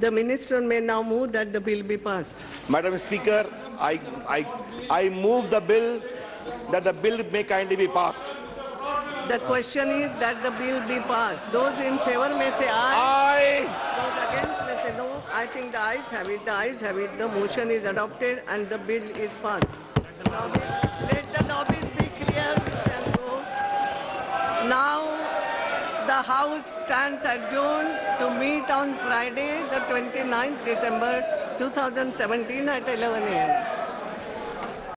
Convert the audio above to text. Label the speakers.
Speaker 1: The minister may now move that the bill be passed.
Speaker 2: Madam Speaker, I move the bill that the bill may kindly be passed.
Speaker 1: The question is that the bill be passed. Those in favor may say aye.
Speaker 2: Aye.
Speaker 1: Those against may say no. I think the ayes have it. The ayes have it. The motion is adopted and the bill is passed. Let the lobbies be clear. We can go. Now the House stands adjourned to meet on Friday, the 29th December 2017 at 11 a.m.